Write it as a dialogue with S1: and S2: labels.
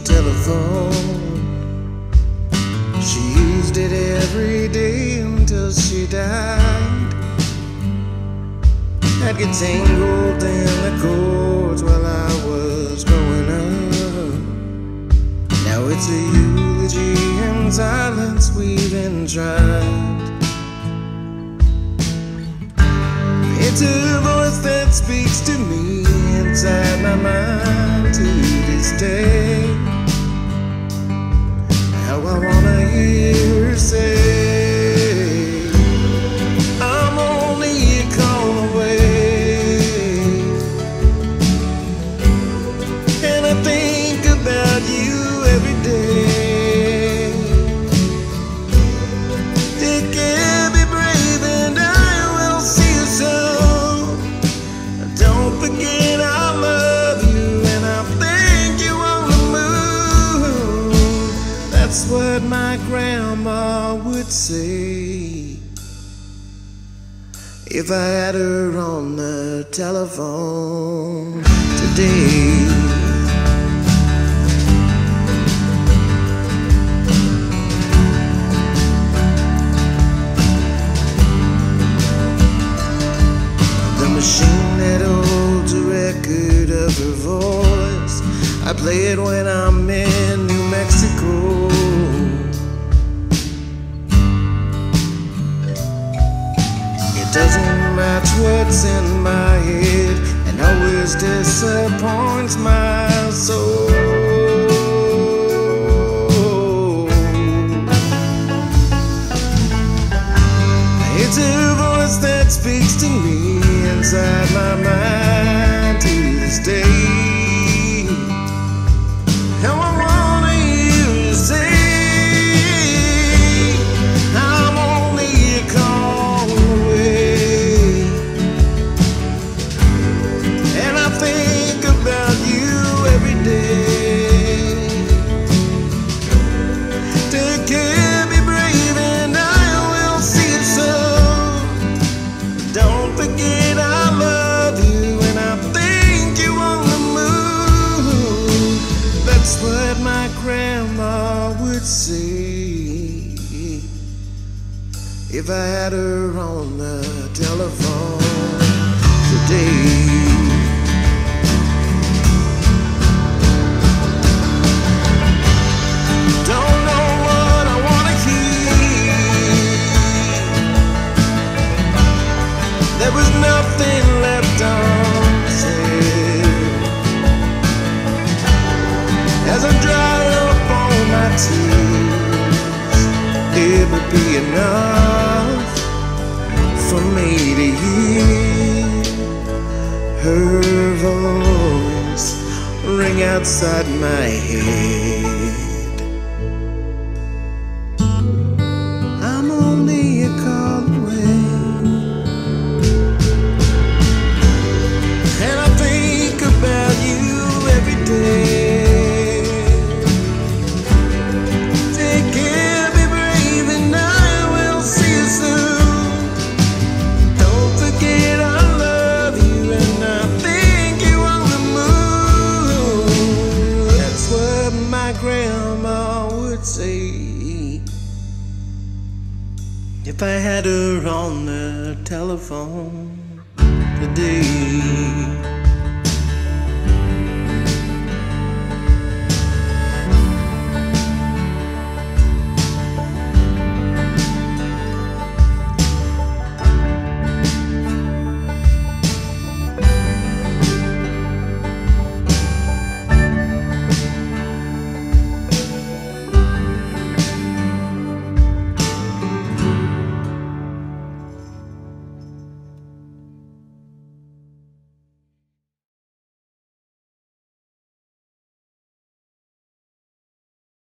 S1: telephone. She used it every day until she died. I'd get tangled in the chords while I was growing up. Now it's a eulogy in silence we've enshrined. It's a voice that speaks to me inside my mind to this day. How I wanna hear her say, I'm only a call away. And I think about you every day. Take care, be brave, and I will see you soon. Don't forget I love you, and I think you on the moon. That's what my grandma would say if I had her on the telephone today. The machine that holds a record of her voice, I play it when I'm in New Mexico. It doesn't match what's in my head and always disappoints my soul. It's a voice that speaks to me inside my mind to this day. How I wanna hear you say, I'm only a call away. And I think about you every day. Take care, be brave, and I will see you soon. Don't forget I love you, and I think you on the moon. That's what my grandma would say if I had her on the telephone today. Don't know what I wanna hear. There was nothing left unsaid as I dried up all my tears. It would be enough for me to hear her voice ring outside my head. I'm only a call away, and I think about you every day. Take care, be brave, and I will see you soon. Don't forget I love you, and I think you on the moon. That's what my grandma would say if I had her on the telephone today.